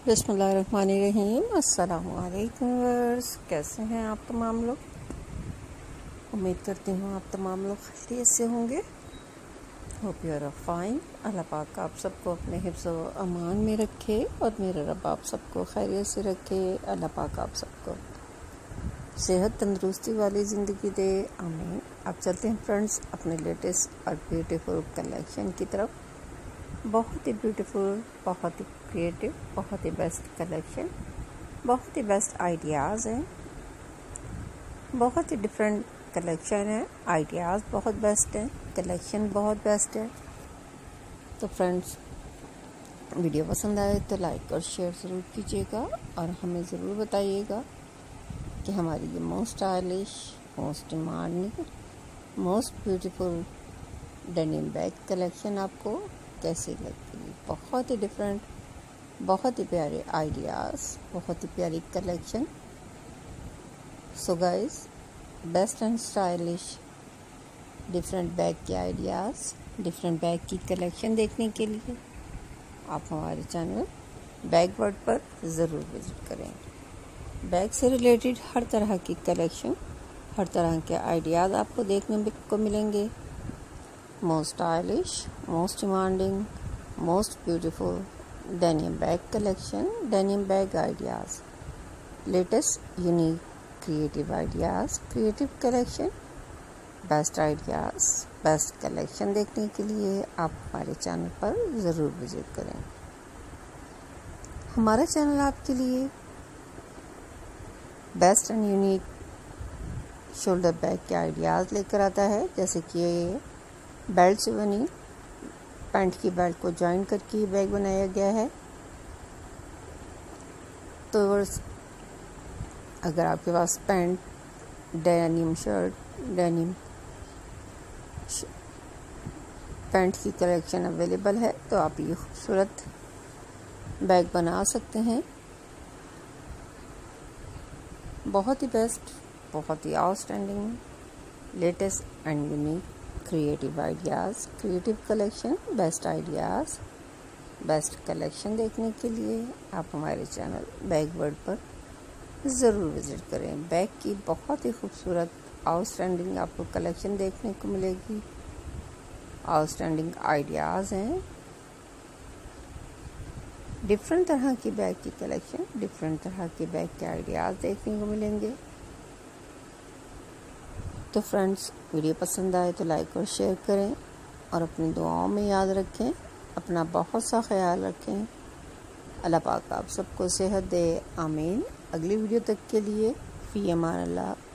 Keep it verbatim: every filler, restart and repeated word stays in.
बिस्मिल्लाहिर्रहमानिर्रहीम। अस्सलामु अलैकुम व्यूअर्स, कैसे हैं आप तमाम लोग। उम्मीद करती हूँ आप तमाम लोग खैरियत से होंगे। Hope you are fine. Allah पाक आप सबको अपने हिफ्ज़ व अमान में रखे और मेरे रब आप सबको खैरियत से रखे। अल्लाह पाक आप सबको सेहत तंदुरुस्ती वाली ज़िंदगी दे, आमीन। अब चलते हैं फ्रेंड्स अपने लेटेस्ट और ब्यूटीफुल कलेक्शन की तरफ। बहुत ही ब्यूटीफुल, बहुत ही क्रिएटिव, बहुत ही बेस्ट कलेक्शन, बहुत ही बेस्ट आइडियाज़ हैं, बहुत ही डिफरेंट कलेक्शन है। आइडियाज़ बहुत बेस्ट हैं, कलेक्शन बहुत बेस्ट है। तो फ्रेंड्स वीडियो पसंद आए तो लाइक और शेयर ज़रूर कीजिएगा और हमें ज़रूर बताइएगा कि हमारी ये most stylish, most demanding, most beautiful denim bag collection आपको कैसी लगती है। बहुत ही डिफरेंट, बहुत ही प्यारे आइडियाज़, बहुत ही प्यारी collection. So guys, best and stylish different bag के आइडियाज़, डिफरेंट बैग की कलेक्शन देखने के लिए आप हमारे चैनल बैग वर्ल्ड पर ज़रूर विज़िट करें। बैग से रिलेटेड हर तरह की कलेक्शन, हर तरह के आइडियाज़ आपको देखने को मिलेंगे। Most stylish, most demanding, most beautiful denim bag collection, denim bag ideas, latest unique creative ideas, creative collection, best ideas, best collection देखने के लिए आप हमारे चैनल पर ज़रूर विज़िट करें। हमारा चैनल आपके लिए best and unique shoulder bag के आइडियाज़ लेकर आता है, जैसे कि बेल्ट से बनी पैंट की बेल्ट को जॉइन करके बैग बनाया गया है। तो अगर आपके पास pant, denim shirt, denim pant की कलेक्शन अवेलेबल है तो आप ये खूबसूरत बैग बना सकते हैं। बहुत ही बेस्ट, बहुत ही outstanding, latest and unique creative ideas, creative collection, best ideas, best collection देखने के लिए आप हमारे चैनल बैग वर्ल्ड पर ज़रूर विज़िट करें। बैग की बहुत ही खूबसूरत आउटस्टैंडिंग आपको कलेक्शन देखने को मिलेगी। आउटस्टैंडिंग आइडियाज़ हैं, डिफरेंट तरह की बैग की कलेक्शन, डिफरेंट तरह के बैग के आइडियाज़ देखने को मिलेंगे। तो फ्रेंड्स वीडियो पसंद आए तो लाइक और शेयर करें और अपनी दुआओं में याद रखें। अपना बहुत सा ख्याल रखें। अल्लाह पाक आप सबको सेहत दे, आमीन। अगली वीडियो तक के लिए फ़ी अमान अल्लाह।